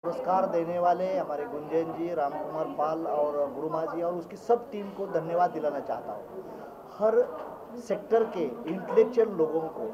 पुरस्कार देने वाले हमारे गुंजन जी, राम कुमार पाल और गुरुमा जी और उसकी सब टीम को धन्यवाद दिलाना चाहता हूँ। हर सेक्टर के इंटेलेक्चुअल लोगों को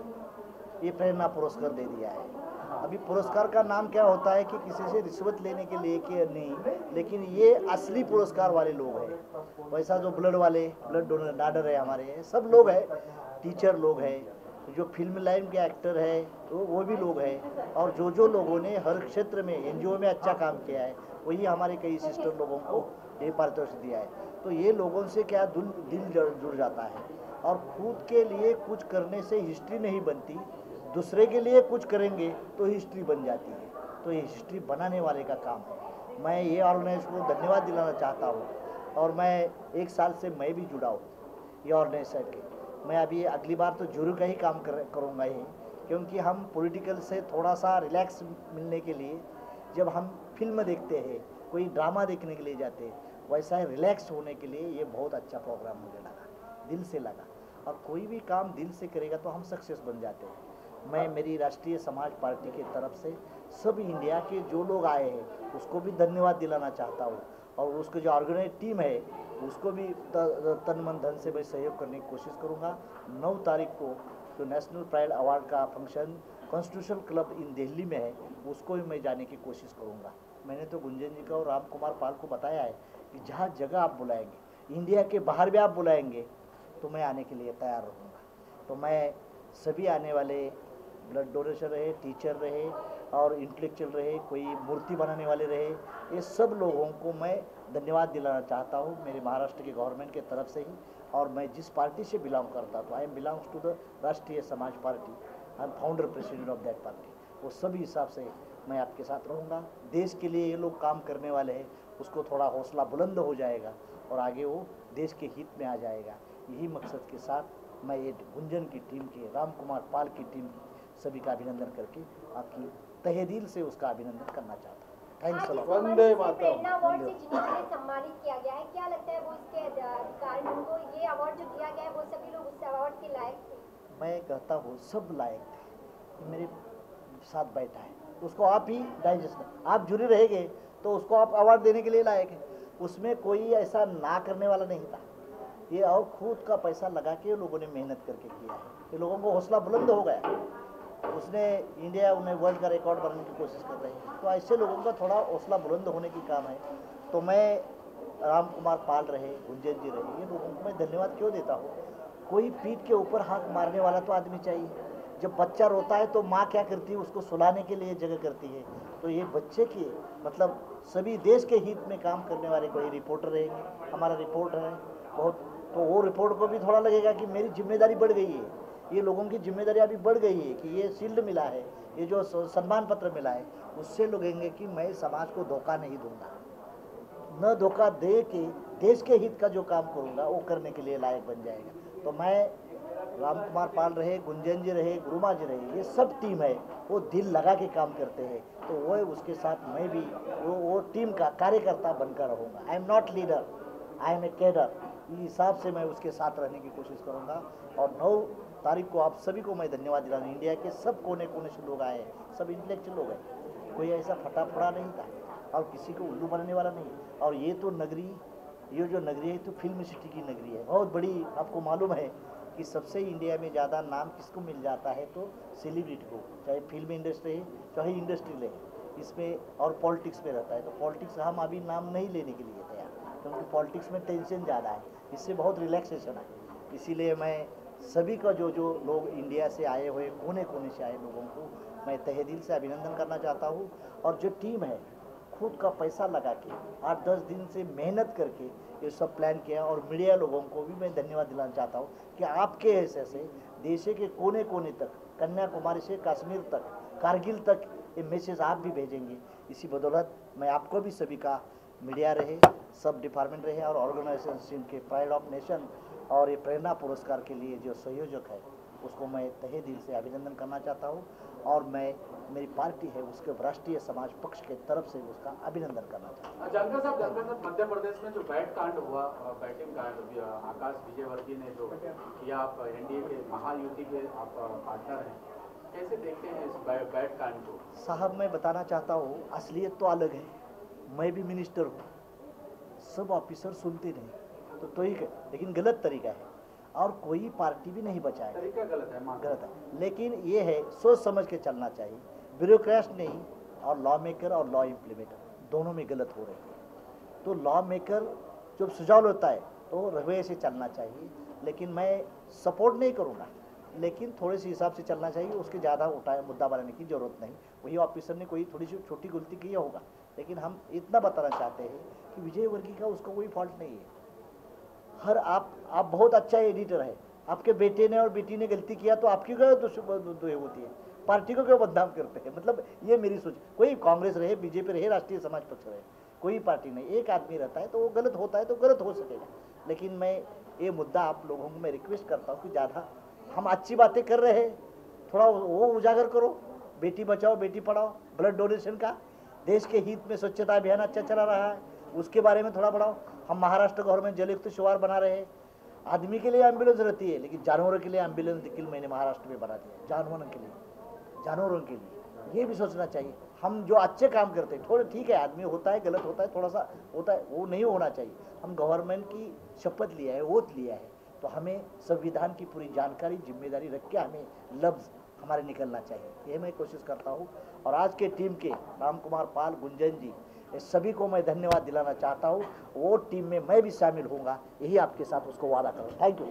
ये प्रेरणा पुरस्कार दे दिया है। अभी पुरस्कार का नाम क्या होता है कि किसी से रिश्वत लेने के लिए कि नहीं, लेकिन ये असली पुरस्कार वाले लोग हैं। वैसा जो ब्लड वाले, ब्लड डोनर है हमारे, सब लोग हैं, टीचर लोग हैं, जो फिल्म लाइन के एक्टर है वो भी लोग हैं, और जो लोगों ने हर क्षेत्र में एनजीओ में अच्छा काम किया है वही हमारे कई सिस्टर लोगों को ये पारितोषिक दिया है। तो ये लोगों से क्या दिल जुड़ जाता है, और खुद के लिए कुछ करने से हिस्ट्री नहीं बनती, दूसरे के लिए कुछ करेंगे तो हिस्ट्री बन जाती है। तो ये हिस्ट्री बनाने वाले का काम है। मैं ये ऑर्गेनाइजेशन को धन्यवाद दिलाना चाहता हूँ, और मैं 1 साल से मैं भी जुड़ा हूँ ये ऑर्गेनाइजेशन के। मैं अभी अगली बार तो जरूर का ही काम करूँगा ही, क्योंकि हम पॉलिटिकल से थोड़ा सा रिलैक्स मिलने के लिए जब हम फिल्म देखते हैं, कोई ड्रामा देखने के लिए जाते हैं, वैसा ही रिलैक्स होने के लिए ये बहुत अच्छा प्रोग्राम मुझे लगा, दिल से लगा। और कोई भी काम दिल से करेगा तो हम सक्सेस बन जाते हैं। मैं मेरी राष्ट्रीय समाज पार्टी की तरफ से सब इंडिया के जो लोग आए हैं उसको भी धन्यवाद दिलाना चाहता हूँ, और उसको जो ऑर्गेनाइज टीम है उसको भी तन मन धन से मैं सहयोग करने की कोशिश करूँगा। 9 तारीख को जो नेशनल प्राइड अवार्ड का function Constitution Club in Delhi में है, उसको भी मैं जाने की कोशिश करूँगा। मैंने तो गुंजन जी का और राम कुमार पाल को बताया है कि जहाँ जगह आप बुलाएंगे, इंडिया के बाहर भी आप बुलाएंगे, तो मैं आने के लिए तैयार रहूँगा। तो मैं सभी आने वाले ब्लड डोनेशन रहे, टीचर रहे और इंटेलेक्चुअल रहे, कोई मूर्ति बनाने वाले रहे, ये सब लोगों को मैं धन्यवाद दिलाना चाहता हूँ मेरे महाराष्ट्र के गवर्नमेंट के तरफ से ही। और मैं जिस पार्टी से बिलोंग करता तो I am belongs to the Rashtriya Samaj party, I am founder president of that party. वो सभी हिसाब से मैं आपके साथ रहूँगा। देश के लिए ये लोग काम करने वाले हैं, उसको थोड़ा हौसला बुलंद हो जाएगा और आगे वो देश के हित में आ जाएगा। यही मकसद के साथ मैं ये गुंजन की टीम के, राम कुमार पाल की टीम की सभी का अभिनंदन करके आपकी तहे दिल से उसका अभिनंदन करना चाहता हूँ। Thanks a lot. Vande Mataram award से जिन्हें सम्मानित किया गया है, क्या लगता है वो इसके कारण उनको ये अवार्ड जो दिया गया है वो सभी लोग उस अवार्ड के लायक थे? मैं कहता हूँ सब लायक थे। मेरे साथ बैठा है, उसको आप ही डाइजेस्ट, आप जुड़े रहेंगे तो उसको आप अवार्ड देने के लिए लायक है। उसमें कोई ऐसा ना करने वाला नहीं था, ये और खुद का पैसा लगा के लोगों ने मेहनत करके किया है। ये लोगों को हौसला बुलंद हो गया, उसने इंडिया उन्हें वर्ल्ड का रिकॉर्ड बनाने की कोशिश कर रहे हैं। तो ऐसे लोगों का थोड़ा हौसला बुलंद होने की काम है। तो मैं राम कुमार पाल रहे, गुंजन जी रहे, ये लोगों को मैं धन्यवाद क्यों देता हूँ। कोई पीठ के ऊपर हाथ मारने वाला तो आदमी चाहिए। जब बच्चा रोता है तो माँ क्या करती है, उसको सुलाने के लिए जगह करती है। तो ये बच्चे की मतलब सभी देश के हित में काम करने वाले कोई रिपोर्टर रहेंगे, हमारा रिपोर्टर है बहुत, तो वो रिपोर्ट को भी थोड़ा लगेगा कि मेरी जिम्मेदारी बढ़ गई है, ये लोगों की जिम्मेदारी अभी बढ़ गई है कि ये शील्ड मिला है, ये जो सम्मान पत्र मिला है, उससे लगेंगे कि मैं समाज को धोखा नहीं दूंगा, न धोखा दे के देश के हित का जो काम करूंगा वो करने के लिए लायक बन जाएगा। तो मैं राम कुमार पाल रहे, गुंजन जी रहे, गुरुमा जी रहे, ये सब टीम है, वो दिल लगा के काम करते हैं। तो वो उसके साथ मैं भी वो टीम का कार्यकर्ता बनकर रहूँगा। I am not leader, I am a cadre. इस हिसाब से मैं उसके साथ रहने की कोशिश करूँगा। और 9 तारीख को आप सभी को मैं धन्यवाद दिलाऊँ। इंडिया के सब कोने कोने से लोग आए हैं, सब इंटेलेक्चुअल लोग हैं, कोई ऐसा फटाफड़ा नहीं था और किसी को उल्लू बनाने वाला नहीं। और ये तो नगरी, ये जो नगरी है तो फिल्म सिटी की नगरी है, बहुत बड़ी। आपको मालूम है कि सबसे इंडिया में ज़्यादा नाम किसको मिल जाता है, तो सेलिब्रिटी को, चाहे फिल्म इंडस्ट्री है चाहे इंडस्ट्री है, इसमें और पॉलिटिक्स में रहता है। तो पॉलिटिक्स हम अभी नाम नहीं लेने के लिए तैयार, क्योंकि पॉलिटिक्स में टेंशन ज़्यादा है, इससे बहुत रिलैक्सेशन है। इसीलिए मैं सभी का जो लोग इंडिया से आए हुए, कोने कोने से आए लोगों को मैं तहे दिल से अभिनंदन करना चाहता हूँ। और जो टीम है खुद का पैसा लगा के 8-10 दिन से मेहनत करके ये सब प्लान किया। और मीडिया लोगों को भी मैं धन्यवाद दिलाना चाहता हूँ कि आपके ऐसे से देश के कोने कोने तक, कन्याकुमारी से कश्मीर तक, कारगिल तक ये मैसेज आप भी भेजेंगे। इसी बदौलत मैं आपको भी सभी का, मीडिया रहे, सब डिपार्टमेंट रहे और ऑर्गेनाइजेशन के प्राइड ऑफ नेशन और ये प्रेरणा पुरस्कार के लिए जो संयोजक है उसको मैं तहे दिल से अभिनंदन करना चाहता हूँ। और मैं, मेरी पार्टी है उसके राष्ट्रीय समाज पक्ष के तरफ से उसका अभिनंदन करना चाहता हूँ। जानकर साहब, मध्य प्रदेश में जो बैट कांड हुआ, बैटिंग कांड, आकाश विजयवर्गीय ने जो किया, आप एनडीए के महायुति के आप पार्टनर हैं, कैसे देखते हैं इस बैट कांड को? साहब मैं बताना चाहता हूँ, असलियत तो अलग है। मैं भी मिनिस्टर हूँ, सब ऑफिसर सुनते नहीं तो ठीक है, लेकिन गलत तरीका है और कोई पार्टी भी नहीं बचाए। तरीका गलत है, गलत है, लेकिन ये है सोच समझ के चलना चाहिए। ब्यूरोक्रेट नहीं, और लॉ मेकर और लॉ इम्प्लीमेंटर दोनों में गलत हो रही है। तो लॉ मेकर जब सुझाव लेता है तो रवैये से चलना चाहिए, लेकिन मैं सपोर्ट नहीं करूँगा, लेकिन थोड़े से हिसाब से चलना चाहिए। उसके ज़्यादा उठाए मुद्दा बनाने की ज़रूरत नहीं। वही ऑफिसर ने कोई थोड़ी सी छोटी गलती की होगा, लेकिन हम इतना बताना चाहते हैं कि विजय वर्गीय का उसका कोई फॉल्ट नहीं है। हर आप बहुत अच्छा एडिटर है, आपके बेटे ने और बेटी ने गलती किया तो आपकी क्यों दुष्ट होती है? पार्टी को क्यों बदनाम करते हैं? मतलब ये मेरी सोच। कोई कांग्रेस रहे, बीजेपी रहे, राष्ट्रीय समाज पक्ष रहे, कोई पार्टी नहीं, एक आदमी रहता है तो वो गलत होता है तो गलत हो सकेगा। लेकिन मैं ये मुद्दा आप लोगों को मैं रिक्वेस्ट करता हूँ कि ज़्यादा हम अच्छी बातें कर रहे हैं, थोड़ा वो उजागर करो। बेटी बचाओ बेटी पढ़ाओ, ब्लड डोनेशन का, देश के हित में स्वच्छता अभियान अच्छा चला रहा है, उसके बारे में थोड़ा बढ़ाओ। हम महाराष्ट्र गवर्नमेंट जलयुक्त शिवार बना रहे हैं। आदमी के लिए एम्बुलेंस रहती है, लेकिन जानवरों के लिए एम्बुलेंस निकल मैंने महाराष्ट्र में बना दिया, जानवरों के लिए। ये भी सोचना चाहिए। हम जो अच्छे काम करते हैं, थोड़े ठीक है, आदमी होता है, गलत होता है, थोड़ा सा होता है, वो नहीं होना चाहिए। हम गवर्नमेंट की शपथ लिया है, ओथ लिया है, तो हमें संविधान की पूरी जानकारी जिम्मेदारी रख के हमें लफ्ज़ हमारे निकलना चाहिए। ये मैं कोशिश करता हूँ। और आज के टीम के राम कुमार पाल, गुंजन जी, ये सभी को मैं धन्यवाद दिलाना चाहता हूँ। वो टीम में मैं भी शामिल होऊंगा, यही आपके साथ उसको वादा करूँ। Thank you.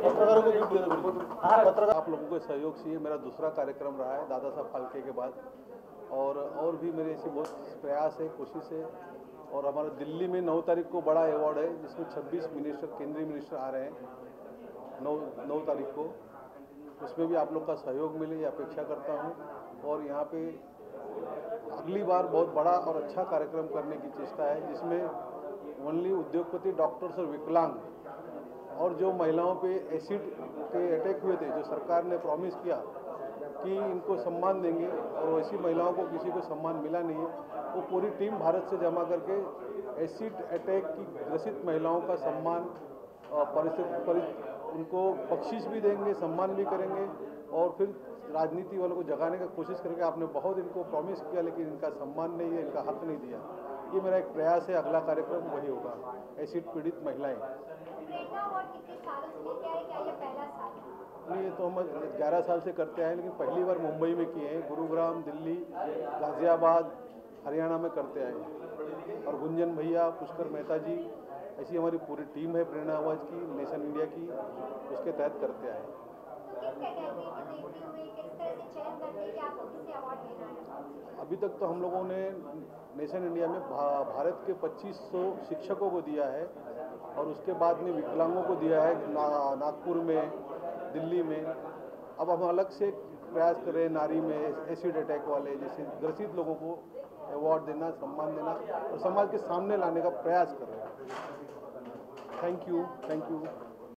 आप लोगों के सहयोग से ये मेरा दूसरा कार्यक्रम रहा है दादा साहब फाल्के के बाद, और भी मेरे ऐसे बहुत प्रयास है, कोशिश है। और हमारा दिल्ली में 9 तारीख को बड़ा अवार्ड है, जिसमें 26 मिनिस्टर, केंद्रीय मिनिस्टर आ रहे हैं 9 तारीख को। उसमें भी आप लोग का सहयोग मिले ये अपेक्षा करता हूँ। और यहाँ पे अगली बार बहुत बड़ा और अच्छा कार्यक्रम करने की चेष्टा है, जिसमें ओनली उद्योगपति, डॉक्टर्स और विकलांग, और जो महिलाओं पे एसिड के अटैक हुए थे, जो सरकार ने प्रॉमिस किया कि इनको सम्मान देंगे, और वैसी महिलाओं को किसी को सम्मान मिला नहीं है, वो पूरी टीम भारत से जमा करके एसिड अटैक की ग्रसित महिलाओं का सम्मान, उनको बख्शिश भी देंगे, सम्मान भी करेंगे, और फिर राजनीति वालों को जगाने का कोशिश करेंगे। आपने बहुत इनको प्रॉमिस किया, लेकिन इनका सम्मान नहीं है, इनका हक नहीं दिया। ये मेरा एक प्रयास है, अगला कार्यक्रम वही होगा, एसिड पीड़ित महिलाएं। नहीं, ये तो हम 11 साल से करते आए, लेकिन पहली बार मुंबई में किए हैं। गुरुग्राम, दिल्ली, गाजियाबाद, हरियाणा में करते आए। और गुंजन भैया, पुष्कर मेहता जी, ऐसी हमारी पूरी टीम है प्रेरणा आवाज़ की, नेशन इंडिया की, उसके तहत करते आए। अभी तक तो हम लोगों ने नेशन इंडिया में भारत के 2500 शिक्षकों को दिया है, और उसके बाद में विकलांगों को दिया है नागपुर में, दिल्ली में। अब हम अलग से प्रयास कर रहे हैं नारी में, एसिड अटैक वाले जैसे ग्रसित लोगों को अवार्ड देना, सम्मान देना, और समाज के सामने लाने का प्रयास कर रहे हैं। Thank you.